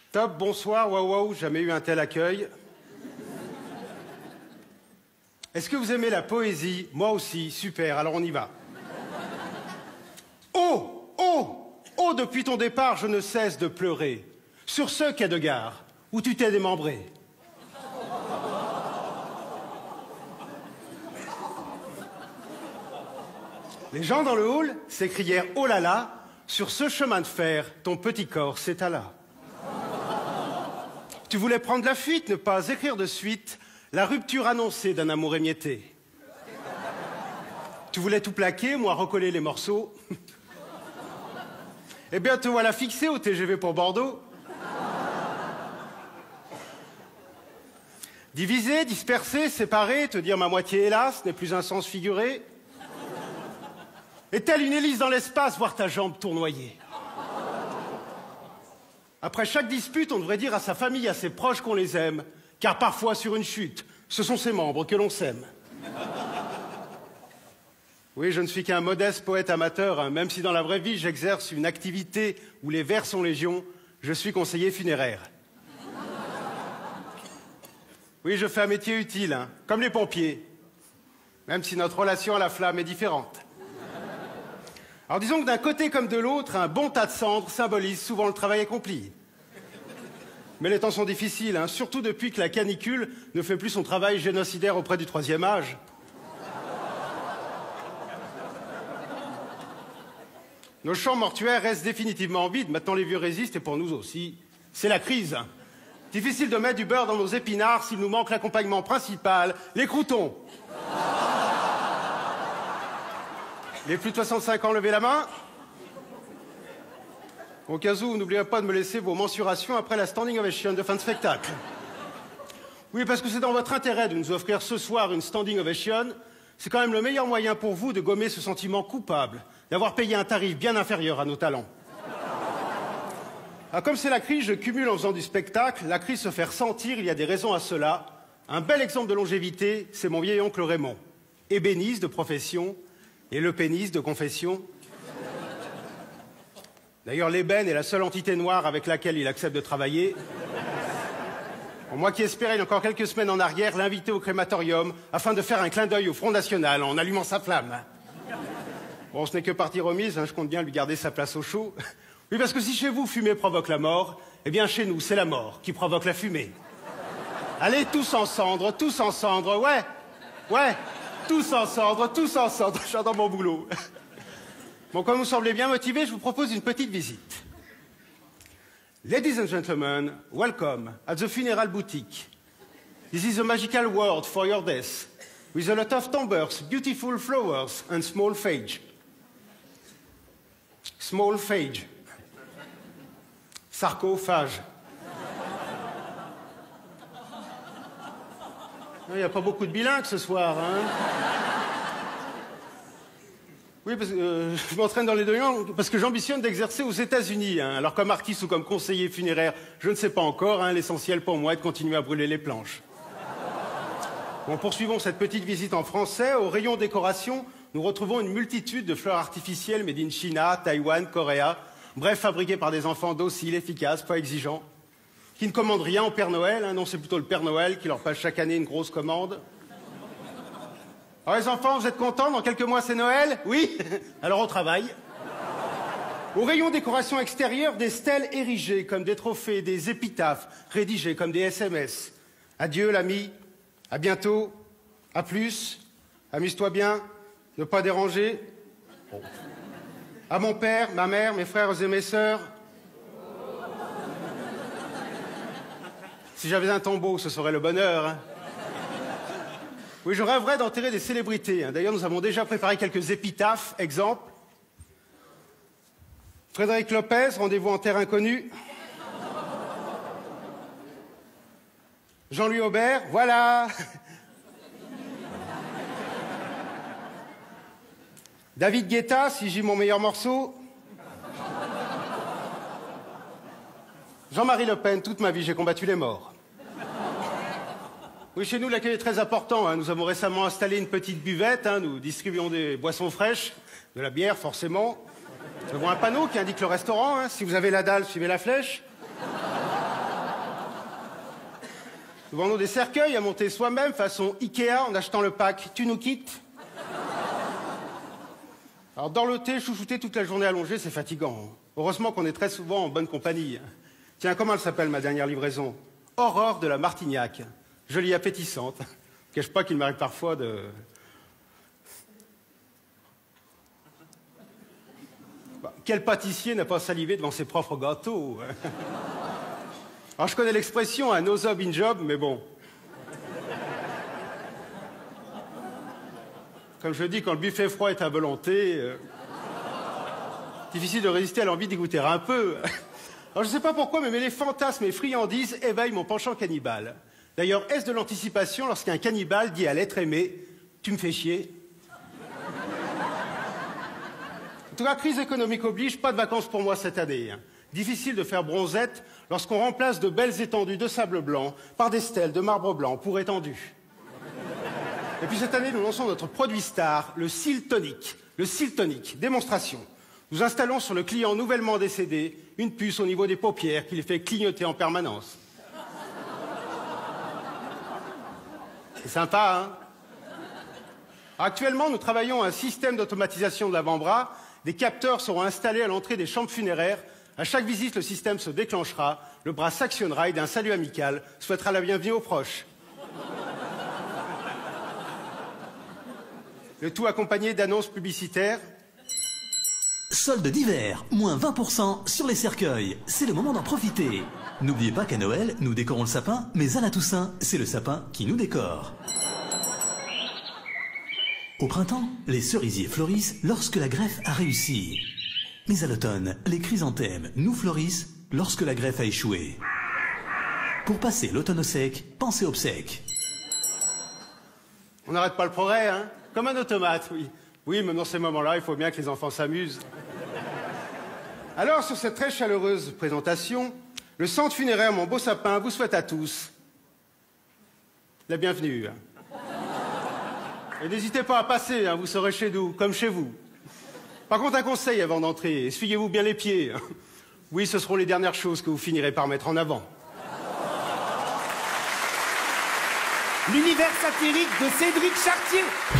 Top, bonsoir, waouh, waouh, jamais eu un tel accueil. Est-ce que vous aimez la poésie? Moi aussi, super, alors on y va. Oh, oh, oh, depuis ton départ, je ne cesse de pleurer. Sur ce quai de gare, où tu t'es démembré. Les gens dans le hall s'écrièrent « Oh là là !» sur ce chemin de fer, ton petit corps s'étala. Tu voulais prendre la fuite, ne pas écrire de suite la rupture annoncée d'un amour émietté. Tu voulais tout plaquer, moi recoller les morceaux. Eh bien, te voilà fixé au TGV pour Bordeaux. Divisé, dispersé, séparé, te dire ma moitié hélas n'est plus un sens figuré. Et telle une hélice dans l'espace, voir ta jambe tournoyer. Après chaque dispute, on devrait dire à sa famille, à ses proches qu'on les aime, car parfois, sur une chute, ce sont ses membres que l'on sème. Oui, je ne suis qu'un modeste poète amateur, hein, même si dans la vraie vie, j'exerce une activité où les vers sont légion, je suis conseiller funéraire. Oui, je fais un métier utile, hein, comme les pompiers, même si notre relation à la flamme est différente. Alors disons que d'un côté comme de l'autre, un bon tas de cendres symbolise souvent le travail accompli. Mais les temps sont difficiles, hein, surtout depuis que la canicule ne fait plus son travail génocidaire auprès du troisième âge. Nos champs mortuaires restent définitivement vides, maintenant les vieux résistent et pour nous aussi. C'est la crise. Difficile de mettre du beurre dans nos épinards s'il nous manque l'accompagnement principal, les croûtons. Les plus de 65 ans, levez la main. Au cas où, n'oubliez pas de me laisser vos mensurations après la standing ovation de fin de spectacle. Oui, parce que c'est dans votre intérêt de nous offrir ce soir une standing ovation. C'est quand même le meilleur moyen pour vous de gommer ce sentiment coupable d'avoir payé un tarif bien inférieur à nos talents. Ah, comme c'est la crise, je cumule en faisant du spectacle. La crise se fait ressentir, il y a des raisons à cela. Un bel exemple de longévité, c'est mon vieil oncle Raymond. Ébéniste de profession, et le pénis de confession. D'ailleurs, l'ébène est la seule entité noire avec laquelle il accepte de travailler. Bon, moi qui espérais, il y a encore quelques semaines en arrière, l'inviter au crématorium afin de faire un clin d'œil au Front National en allumant sa flamme. Bon, ce n'est que partie remise, hein, je compte bien lui garder sa place au chaud. Oui, parce que si chez vous, fumer provoque la mort, eh bien chez nous, c'est la mort qui provoque la fumée. Allez, tous en cendre, ouais, ouais. Tous en cendre, j'adore mon boulot. Bon, comme vous semblez bien motivé, je vous propose une petite visite. Ladies and gentlemen, welcome at the funeral boutique. This is a magical world for your death, with a lot of tombers, beautiful flowers and small phage. Small phage. Sarcophage. Il n'y a pas beaucoup de bilingues ce soir, hein. Oui, parce que je m'entraîne dans les deux langues, parce que j'ambitionne d'exercer aux États-Unis. Hein. Alors comme artiste ou comme conseiller funéraire, je ne sais pas encore. Hein, l'essentiel pour moi est de continuer à brûler les planches. Bon, poursuivons cette petite visite en français. Au rayon décoration, nous retrouvons une multitude de fleurs artificielles made in China, Taïwan, Corée. Bref, fabriquées par des enfants dociles, efficaces, pas exigeants. Qui ne commandent rien au Père Noël, hein, non, c'est plutôt le Père Noël qui leur passe chaque année une grosse commande. Alors les enfants, vous êtes contents? Dans quelques mois, c'est Noël? Oui? Alors on travaille. Au rayon décoration extérieure, des stèles érigées comme des trophées, des épitaphes rédigées comme des SMS. Adieu l'ami, à bientôt, à plus, amuse-toi bien, ne pas déranger. Bon. À mon père, ma mère, mes frères et mes sœurs. Si j'avais un tombeau, ce serait le bonheur. Hein. Oui, je rêverais d'enterrer des célébrités. Hein. D'ailleurs, nous avons déjà préparé quelques épitaphes. Exemple. Frédéric Lopez, rendez-vous en terre inconnue. Jean-Louis Aubert, voilà. David Guetta, si j'ai mon meilleur morceau. Jean-Marie Le Pen, toute ma vie, j'ai combattu les morts. Oui, chez nous, l'accueil est très important. Hein. Nous avons récemment installé une petite buvette. Hein. Nous distribuons des boissons fraîches, de la bière, forcément. Nous avons un panneau qui indique le restaurant. Hein. Si vous avez la dalle, suivez la flèche. Nous vendons des cercueils à monter soi-même façon Ikea en achetant le pack « Tu nous quittes ». Alors dorloter, chouchouter toute la journée allongée, c'est fatigant. Heureusement qu'on est très souvent en bonne compagnie. Tiens, comment elle s'appelle ma dernière livraison? Aurore de la Martignac. Jolie appétissante. Je ne cache pas qu'il m'arrive parfois de... Quel pâtissier n'a pas salivé devant ses propres gâteaux? Alors je connais l'expression un no job in job, mais bon. Comme je dis, quand le buffet froid est à volonté, difficile de résister à l'envie d'y goûter un peu. Alors je ne sais pas pourquoi, mais les fantasmes et friandises éveillent mon penchant cannibale. D'ailleurs, est-ce de l'anticipation lorsqu'un cannibale dit à l'être aimé « Tu me fais chier ». En tout cas, crise économique oblige, pas de vacances pour moi cette année. Difficile de faire bronzette lorsqu'on remplace de belles étendues de sable blanc par des stèles de marbre blanc pour étendues. Et puis cette année, nous lançons notre produit star, le Cil Tonic. Le Cil Tonic, démonstration. Nous installons sur le client nouvellement décédé une puce au niveau des paupières qui les fait clignoter en permanence. C'est sympa, hein? Actuellement, nous travaillons à un système d'automatisation de l'avant-bras. Des capteurs seront installés à l'entrée des chambres funéraires. À chaque visite, le système se déclenchera, le bras s'actionnera et d'un salut amical souhaitera la bienvenue aux proches. Le tout accompagné d'annonces publicitaires. Solde d'hiver, moins 20% sur les cercueils. C'est le moment d'en profiter. N'oubliez pas qu'à Noël, nous décorons le sapin, mais à la Toussaint, c'est le sapin qui nous décore. Au printemps, les cerisiers fleurissent lorsque la greffe a réussi. Mais à l'automne, les chrysanthèmes nous fleurissent lorsque la greffe a échoué. Pour passer l'automne au sec, pensez obsèques. On n'arrête pas le progrès, hein? Comme un automate, oui. Oui, mais dans ces moments-là, il faut bien que les enfants s'amusent. Alors, sur cette très chaleureuse présentation, le centre funéraire Mon Beau Sapin vous souhaite à tous la bienvenue. Et n'hésitez pas à passer, hein, vous serez chez nous, comme chez vous. Par contre, un conseil avant d'entrer, essuyez-vous bien les pieds. Oui, ce seront les dernières choses que vous finirez par mettre en avant. L'univers satirique de Cédric Chartier.